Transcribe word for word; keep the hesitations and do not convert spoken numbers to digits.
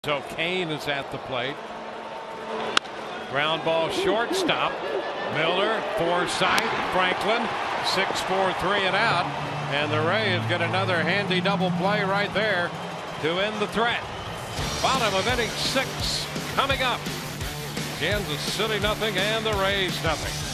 So Cain is at the plate. Ground ball shortstop. Miller, Forsythe, Franklin, six four three and out. And the Rays get another handy double play right there to end the threat. Bottom of inning six coming up. Kansas City nothing and the Rays nothing.